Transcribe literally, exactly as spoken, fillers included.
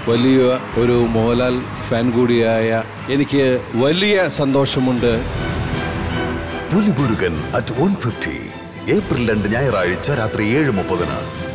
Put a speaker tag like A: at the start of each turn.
A: വലിയ ഒരു മോഹൻലാൽ ഫാൻ കൂടിയായ എനിക്ക് വലിയ സന്തോഷമുണ്ട്.
B: Pulimurugan at one fifty April രണ്ട് ഞായറാഴ്ച രാത്രി ഏഴ് മുപ്പതിന്.